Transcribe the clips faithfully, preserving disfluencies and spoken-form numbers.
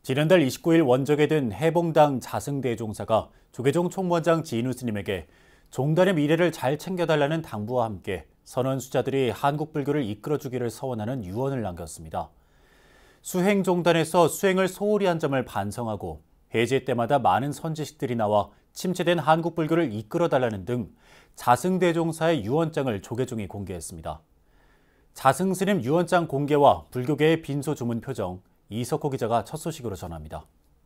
지난달 이십구일 원적에 든 해봉당 자승대종사가 조계종 총무원장 진우 스님에게 종단의 미래를 잘 챙겨달라는 당부와 함께 선원수자들이 한국불교를 이끌어주기를 서원하는 유언을 남겼습니다. 수행종단에서 수행을 소홀히 한 점을 반성하고 해제 때마다 많은 선지식들이 나와 침체된 한국불교를 이끌어달라는 등 자승대종사의 유언장을 조계종이 공개했습니다. 자승스님 유언장 공개와 불교계의 빈소주문 표정, 이석호 기자가 첫 소식으로 전합니다.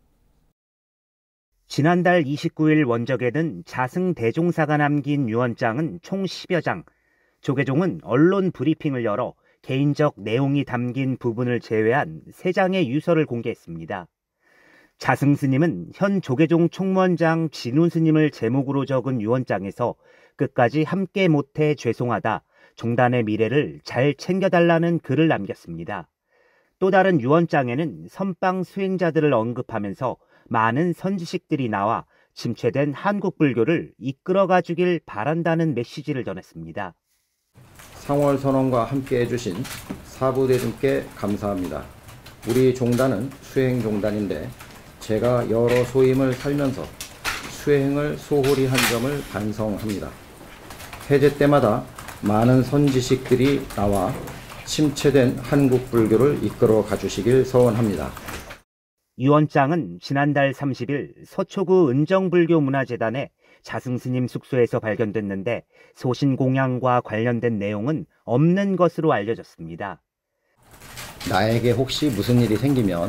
지난달 이십구일 원적에 든 자승대종사가 남긴 유언장은 총 십여 장. 조계종은 언론 브리핑을 열어 개인적 내용이 담긴 부분을 제외한 세 장의 유서를 공개했습니다. 자승스님은 현 조계종 총무원장 진우 스님을 제목으로 적은 유언장에서 끝까지 함께 못해 죄송하다, 종단의 미래를 잘 챙겨달라는 글을 남겼습니다. 또 다른 유언장에는 선방 수행자들을 언급하면서 많은 선지식들이 나와 침체된 한국불교를 이끌어가 주길 바란다는 메시지를 전했습니다. 상월선언과 함께 해주신 사부대중께 감사합니다. 우리 종단은 수행종단인데 제가 여러 소임을 살면서 수행을 소홀히 한 점을 반성합니다. 해제 때마다 많은 선지식들이 나와 침체된 한국불교를 이끌어 가주시길 서원합니다. 유언장은 지난달 삼십일 서초구 은정불교문화재단의 자승스님 숙소에서 발견됐는데 소신공양과 관련된 내용은 없는 것으로 알려졌습니다. 나에게 혹시 무슨 일이 생기면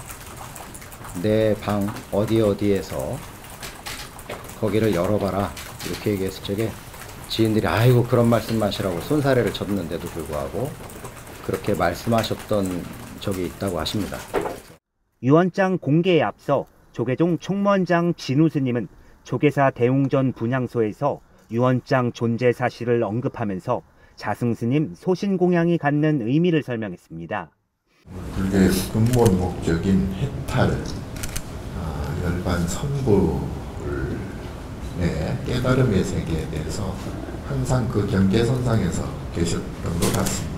내 방 어디 어디에서 거기를 열어봐라 이렇게 얘기했을 적에 지인들이 아이고 그런 말씀하시라고 손사래를 쳤는데도 불구하고 그렇게 말씀하셨던 적이 있다고 하십니다. 유언장 공개에 앞서 조계종 총무원장 진우 스님은 조계사 대웅전 분향소에서 유언장 존재 사실을 언급하면서 자승스님 소신공양이 갖는 의미를 설명했습니다. 불교의 근본 목적인 해탈, 열반 선불의 깨달음의 세계에 대해서 항상 그 경계선상에서 계셨던 것 같습니다.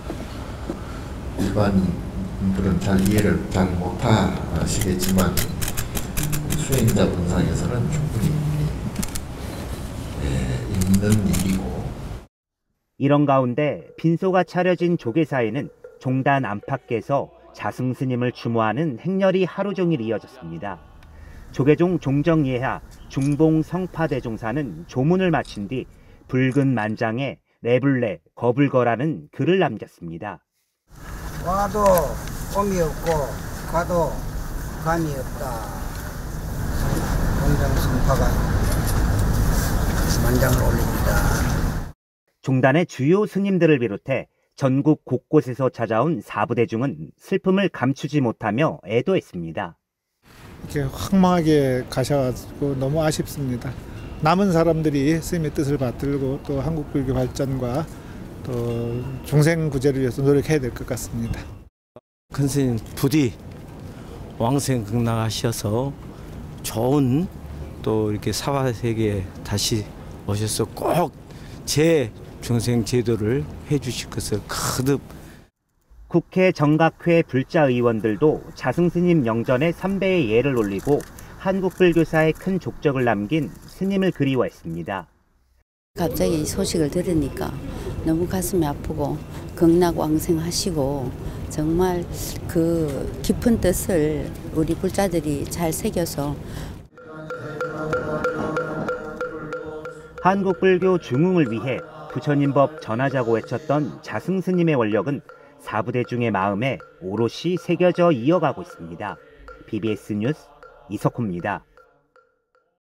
일반인들은 잘 이해를 잘 못하시겠지만 수행자 분상에서는 충분히 있는 일이고. 이런 가운데 빈소가 차려진 조계사에는 종단 안팎에서 자승스님을 추모하는 행렬이 하루 종일 이어졌습니다. 조계종 종정예하 중봉 성파대종사는 조문을 마친 뒤 붉은 만장에 레블레 거불거라는 글을 남겼습니다. 와도 꼼이 없고 가도 감이 없다. 종정 성파가 만장을 올립니다. 종단의 주요 스님들을 비롯해 전국 곳곳에서 찾아온 사부대중은 슬픔을 감추지 못하며 애도했습니다. 이렇게 황망하게 가셔가지고 너무 아쉽습니다. 남은 사람들이 스님의 뜻을 받들고 또 한국불교 발전과 또 중생 구제를 위해서 노력해야 될 것 같습니다. 큰 스님 부디 왕생극락하셔서 좋은 또 이렇게 사화세계에 다시 오셔서 꼭 제 중생 제도를 해주실 것을 거듭. 국회 정각회 불자 의원들도 자승스님 영전에 삼배의 예를 올리고 한국불교사의 큰 족적을 남긴 스님을 그리워했습니다. 갑자기 이 소식을 들으니까 너무 가슴이 아프고 극락왕생하시고 정말 그 깊은 뜻을 우리 불자들이 잘 새겨서 한국불교 중흥을 위해 부처님법 전하자고 외쳤던 자승스님의 원력은 사부대중의 마음에 오롯이 새겨져 이어가고 있습니다. 비비에스 뉴스 이석호입니다.